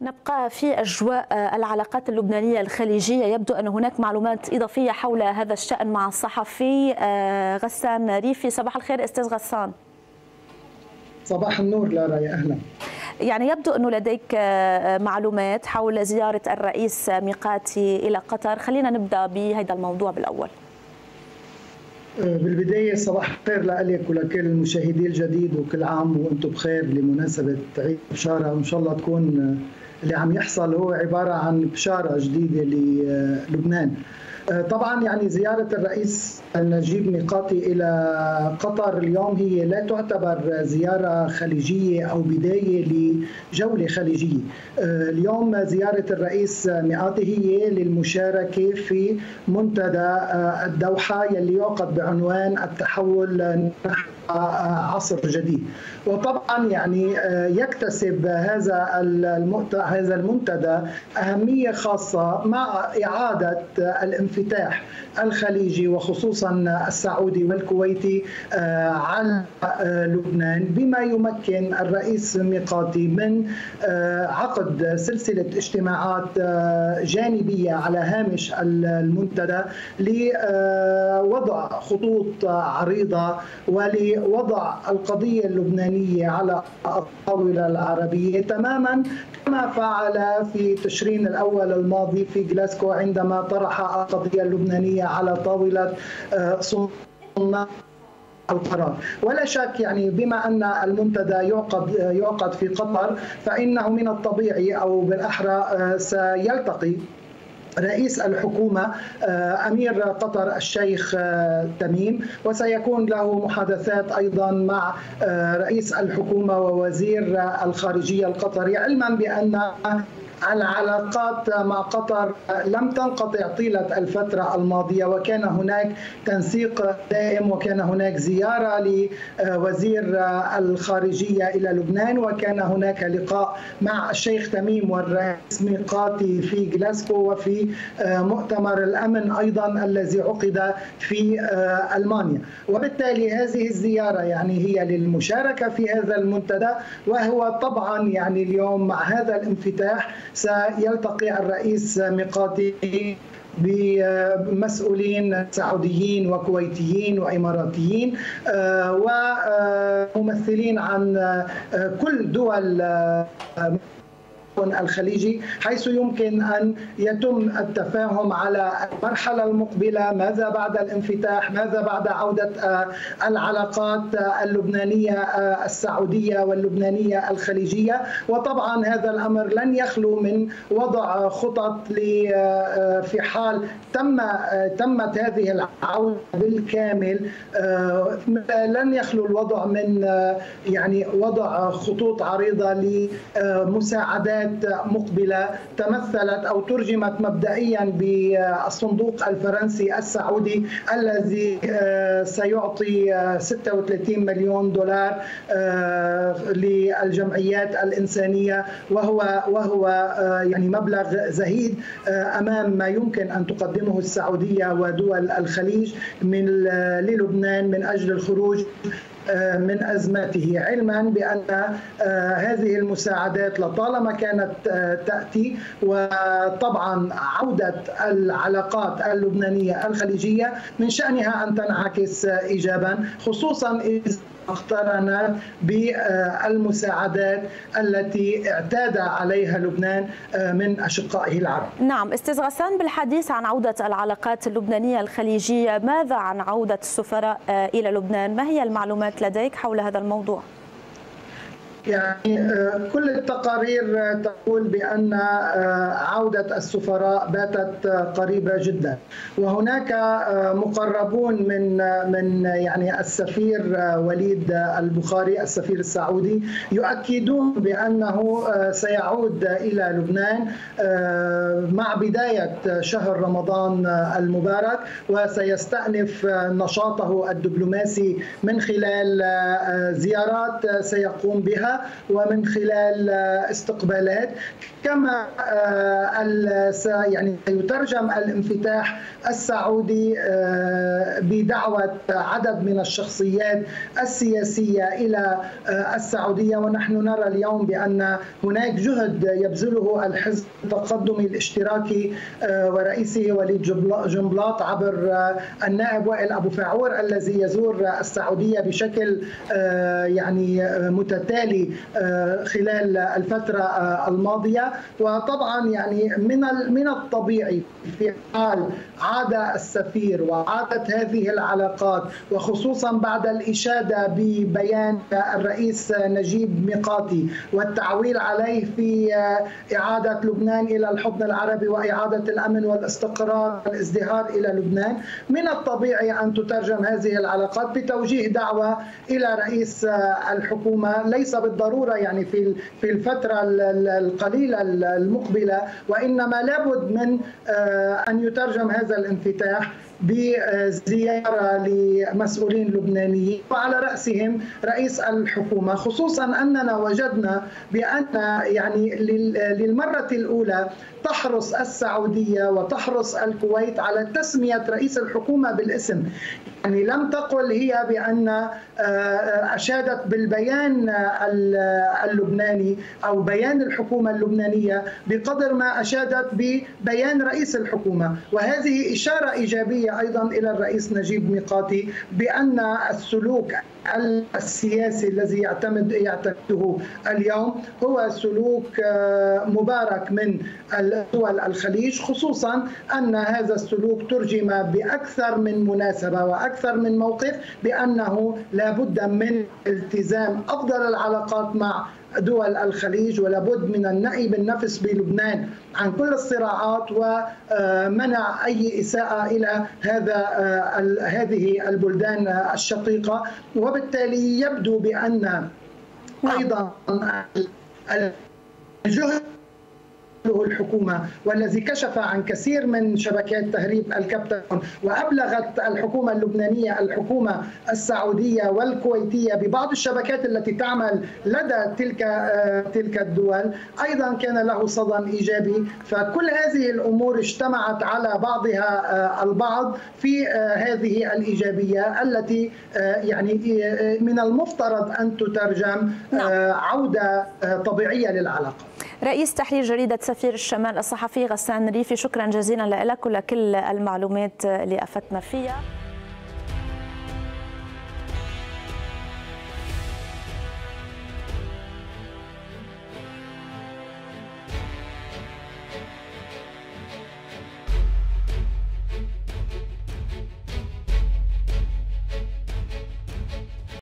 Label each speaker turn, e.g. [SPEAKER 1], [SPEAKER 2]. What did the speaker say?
[SPEAKER 1] نبقى في أجواء العلاقات اللبنانية الخليجية. يبدو أن هناك معلومات إضافية حول هذا الشأن مع الصحفي غسان ريفي. صباح الخير أستاذ غسان.
[SPEAKER 2] صباح النور لارا، يا أهلا.
[SPEAKER 1] يعني يبدو أنه لديك معلومات حول زيارة الرئيس ميقاتي إلى قطر. خلينا نبدأ بهذا الموضوع بالأول.
[SPEAKER 2] بالبداية صباح الخير لك ولكل المشاهدين الجديد، وكل عام وأنتم بخير لمناسبة عيد بشارة، وإن شاء الله تكون اللي عم يحصل هو عبارة عن بشارة جديدة للبنان. طبعا يعني زيارة الرئيس نجيب ميقاتي إلى قطر اليوم هي لا تعتبر زيارة خليجية أو بداية لجولة خليجية. اليوم زيارة الرئيس ميقاتي هي للمشاركة في منتدى الدوحة يلي يعقد بعنوان التحول عصر جديد. وطبعا يعني يكتسب هذا المنتدى أهمية خاصة مع إعادة الانفتاح الخليجي وخصوصا السعودي والكويتي على لبنان، بما يمكن الرئيس ميقاتي من عقد سلسلة اجتماعات جانبية على هامش المنتدى لوضع خطوط عريضة ولوضع القضية اللبنانية على الطاولة العربية، تماما كما فعل في تشرين الأول الماضي في غلاسكو عندما طرح القضية اللبنانية على طاولة صناع القرار. ولا شك يعني بما أن المنتدى يعقد في قطر، فإنه من الطبيعي أو بالأحرى سيلتقي رئيس الحكومة أمير قطر الشيخ تميم، وسيكون له محادثات أيضا مع رئيس الحكومة ووزير الخارجية القطري، علما بأن العلاقات مع قطر لم تنقطع طيلة الفترة الماضية، وكان هناك تنسيق دائم، وكان هناك زيارة لوزير الخارجية إلى لبنان، وكان هناك لقاء مع الشيخ تميم والرئيس ميقاتي في غلاسكو وفي مؤتمر الأمن أيضا الذي عقد في ألمانيا. وبالتالي هذه الزيارة يعني هي للمشاركة في هذا المنتدى، وهو طبعا يعني اليوم مع هذا الانفتاح سيلتقي الرئيس ميقاتي بمسؤولين سعوديين وكويتيين وإماراتيين وممثلين عن كل دول الخليجي، حيث يمكن أن يتم التفاهم على المرحلة المقبلة، ماذا بعد الانفتاح، ماذا بعد عودة العلاقات اللبنانية السعودية واللبنانية الخليجية. وطبعا هذا الأمر لن يخلو من وضع خطط في حال تمت هذه العودة بالكامل، لن يخلو الوضع من يعني وضع خطوط عريضة لمساعدات مقبلة تمثلت أو ترجمت مبدئيا بالصندوق الفرنسي السعودي الذي سيعطي 36 مليون دولار للجمعيات الإنسانية، وهو يعني مبلغ زهيد أمام ما يمكن أن تقدمه السعودية ودول الخليج للبنان من أجل الخروج من أزمته، علما بأن هذه المساعدات لطالما كانت تأتي، وطبعا عودة العلاقات اللبنانية الخليجية من شأنها أن تنعكس إيجابا، خصوصا إذا اقترنت بالمساعدات التي اعتاد عليها لبنان من أشقائه العرب.
[SPEAKER 1] نعم أستاذ غسان، بالحديث عن عودة العلاقات اللبنانية الخليجية، ماذا عن عودة السفراء إلى لبنان؟ ما هي المعلومات لديك حول هذا الموضوع؟
[SPEAKER 2] يعني كل التقارير تقول بأن عودة السفراء باتت قريبة جدا، وهناك مقربون من يعني السفير وليد البخاري السفير السعودي يؤكدون بأنه سيعود إلى لبنان مع بداية شهر رمضان المبارك، وسيستأنف نشاطه الدبلوماسي من خلال زيارات سيقوم بها ومن خلال استقبالات. كما يعني يترجم الانفتاح السعودي بدعوة عدد من الشخصيات السياسية إلى السعودية، ونحن نرى اليوم بأن هناك جهد يبذله الحزب التقدمي الاشتراكي ورئيسه وليد جنبلاط عبر النائب وائل أبو فاعور الذي يزور السعودية بشكل يعني متتالي خلال الفترة الماضية. وطبعا يعني من الطبيعي في حال عاد السفير وعادت هذه العلاقات، وخصوصا بعد الإشادة ببيان الرئيس نجيب ميقاتي والتعويل عليه في إعادة لبنان إلى الحضن العربي وإعادة الأمن والاستقرار والازدهار إلى لبنان، من الطبيعي أن تترجم هذه العلاقات بتوجيه دعوة إلى رئيس الحكومة، ليس بالضرورة يعني في الفترة القليلة المقبلة، وإنما لابد من أن يترجم هذا الانفتاح بزيارة لمسؤولين لبنانيين وعلى رأسهم رئيس الحكومة، خصوصا أننا وجدنا بأن يعني للمرة الأولى تحرص السعودية وتحرص الكويت على تسمية رئيس الحكومة بالاسم. يعني لم تقل هي بأن أشادت بالبيان اللبناني أو بيان الحكومة اللبنانية بقدر ما أشادت ببيان رئيس الحكومة، وهذه إشارة إيجابية أيضا إلى الرئيس نجيب ميقاتي بأن السلوك السياسي الذي يعتمده اليوم هو سلوك مبارك من دول الخليج، خصوصا أن هذا السلوك ترجم بأكثر من مناسبة وأكثر من موقف بأنه لا بد من التزام أفضل العلاقات مع دول الخليج، ولابد من النأي بالنفس بلبنان عن كل الصراعات ومنع أي إساءة إلى هذه البلدان الشقيقة. وبالتالي يبدو بأن أيضا الجهد الحكومة والذي كشف عن كثير من شبكات تهريب الكبتون، وأبلغت الحكومة اللبنانية الحكومة السعودية والكويتية ببعض الشبكات التي تعمل لدى تلك الدول، أيضا كان له صدى إيجابي. فكل هذه الأمور اجتمعت على بعضها البعض في هذه الإيجابية التي يعني من المفترض أن تترجم عودة طبيعية للعلاقة.
[SPEAKER 1] رئيس تحرير جريدة سفير الشمال الصحفي غسان ريفي، شكرا جزيلا لك ولكل المعلومات اللي أفدتنا فيها.